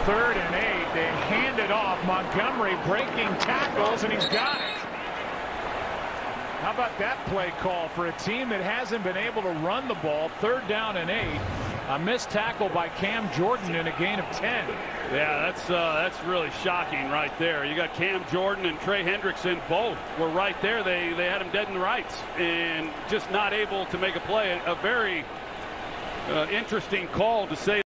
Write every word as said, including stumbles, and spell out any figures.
Third and eight. They hand it off. Montgomery breaking tackles, and he's got it. How about that play call for a team that hasn't been able to run the ball? Third down and eight. A missed tackle by Cam Jordan in a gain of ten. Yeah, that's uh, that's really shocking right there. You got Cam Jordan and Trey Hendrickson, both were right there. They they had him dead in the rights and just not able to make a play. A very uh, interesting call, to say